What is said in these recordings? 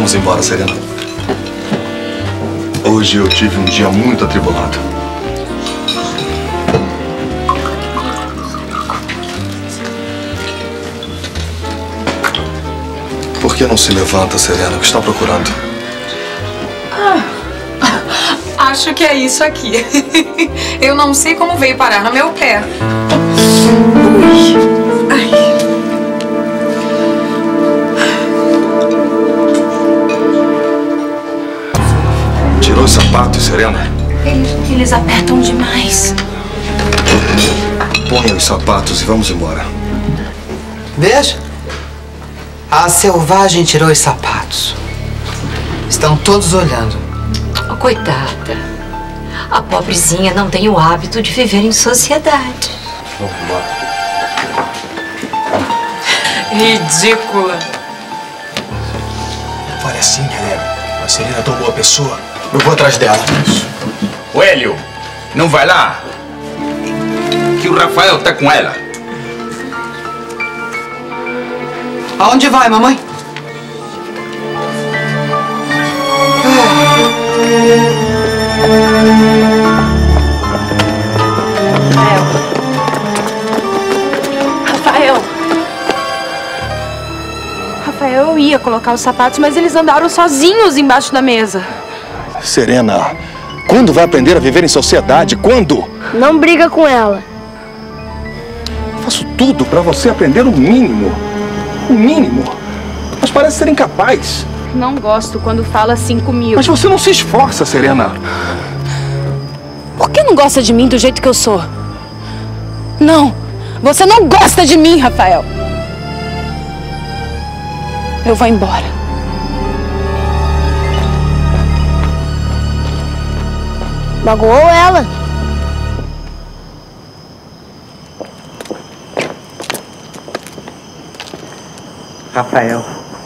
Vamos embora, Serena. Hoje eu tive um dia muito atribulado. Por que não se levanta, Serena? O que está procurando? Acho que é isso aqui. Eu não sei como veio parar no meu pé. Ui. Ai. Tirou os sapatos, Serena? Eles apertam demais. Ponha os sapatos e vamos embora. Veja. A selvagem tirou os sapatos. Estão todos olhando. Oh, coitada. A pobrezinha não tem o hábito de viver em sociedade. Vamos embora. Ridícula. Olha assim, galera. A Serena é tão boa pessoa. Eu vou atrás dela. Ô, Hélio, não vai lá? Que o Rafael tá com ela. Aonde vai, mamãe? Rafael, eu ia colocar os sapatos, mas eles andaram sozinhos embaixo da mesa. Serena, quando vai aprender a viver em sociedade? Quando? Não briga com ela. Faço tudo pra você aprender o mínimo. O mínimo. Mas parece ser incapaz. Não gosto quando fala assim comigo. Mas você não se esforça, Serena. Por que não gosta de mim do jeito que eu sou? Não, você não gosta de mim, Rafael. Eu vou embora. Magoou ela? Rafael,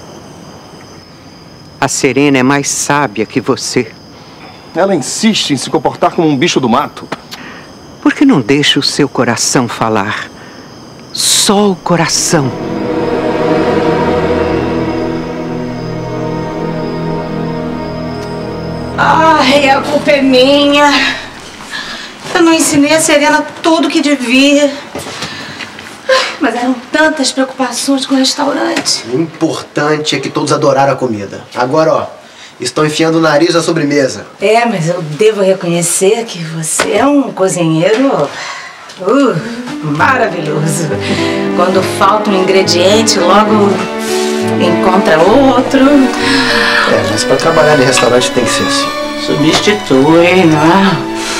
a Serena é mais sábia que você. Ela insiste em se comportar como um bicho do mato. Por que não deixa o seu coração falar? Só o coração. Ai, a culpa é minha. Eu não ensinei a Serena tudo que devia. Mas eram tantas preocupações com o restaurante. O importante é que todos adoraram a comida. Agora, ó, estão enfiando o nariz na sobremesa. É, mas eu devo reconhecer que você é um cozinheiro maravilhoso. Quando falta um ingrediente, logo encontra outro. É, mas pra trabalhar em restaurante tem que ser assim. Substitui, não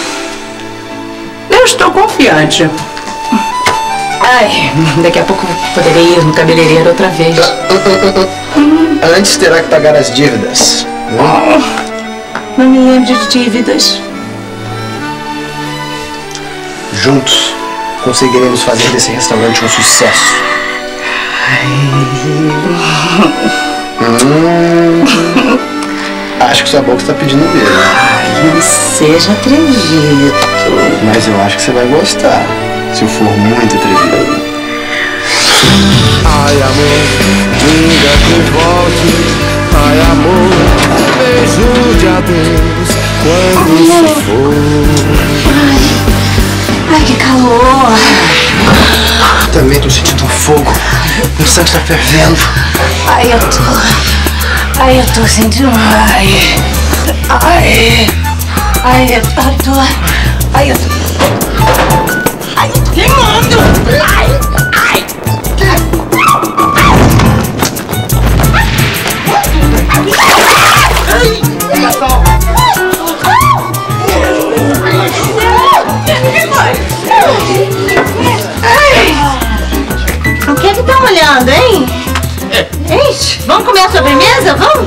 é? Eu estou confiante. Ai, daqui a pouco poderei ir no cabeleireiro outra vez. Antes terá que pagar as dívidas. Não me lembro de dívidas. Juntos conseguiremos fazer desse restaurante um sucesso. Acho que sua boca está pedindo beijo. Ai, não seja atrevido. Mas eu acho que você vai gostar, se eu for muito atrevido. Ai, amor, diga que volte. Ai, amor, beijo de adeus quando se for. Ai, que calor. Também tô sentindo fogo. Meu sangue está fervendo. Ai, eu tô sentindo. Eu tô queimando. O que estão olhando, hein? Gente, vamos comer a sobremesa? Vamos?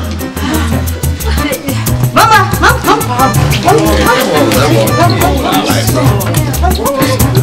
Vamos lá, vamos.